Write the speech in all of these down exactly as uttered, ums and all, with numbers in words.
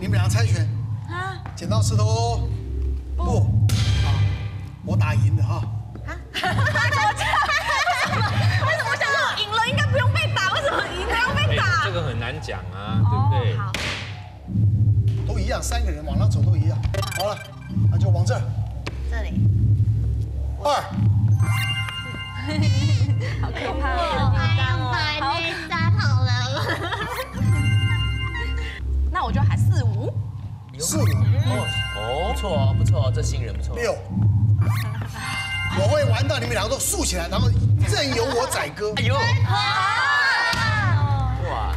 你们俩猜拳。啊！剪刀石头布。好，我打赢的哈。 啊？为什么？为什么我想说赢了应该不用被打？为什么赢了要被打？ 这个很难讲啊，对不对？ 好。 都一样，三个人往那走都一样。好了，那就往这儿。 这里。 二。 好可怕哦！ 还要排内三好了。 那我就喊四五。 四五。 哦，不错不错，这新人不错。 六。我会玩到你们两个都竖起来，然后任由我宰割。 哎呦！哇！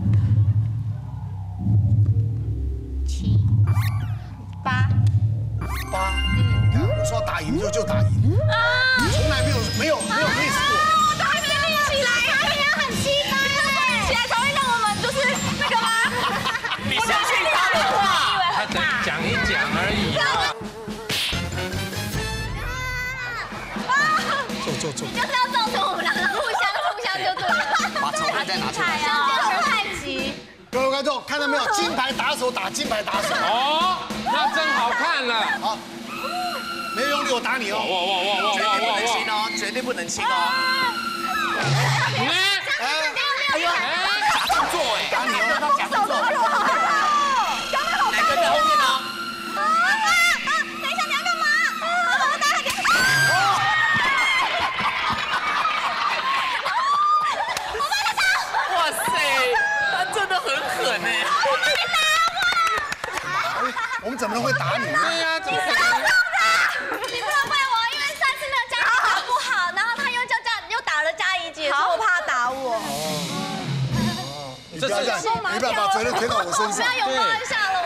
七。 八。 八。嗯。看我说打赢就就打赢。你从来没有没有没有类似过。 我都还没立起来啊！你也很期待。立起来才会让我们就是那个吗？ 你相信他的话？ 他只讲一讲而已啊。 走走走。 就是要造成我们两个互相互相就对了。 把筹码再拿出来。 瞬间太极。 各位观众看到没有？金牌打手打金牌打手。 哦，那真好看了。 好。没有用力，我打你哦！ 哇哇哇哇绝对不哇能轻哦，绝对不能轻哦！ 哎哎呦，假动作哎，打你哦，假动作！哪个在后面呢？ 等一下，你要干嘛？我打你！我帮他打！ 哇塞，他真的很狠哎！ 我帮你打我！ 我们怎么能会打你呢？ 对呀，怎么可能？你不能怪我，因为上次那个嘉怡打不好，然后他又叫嘉又打了嘉怡姐，所以我怕他打我。 你不要这样，你不要把责任推到我身上。 不要拥抱一下了。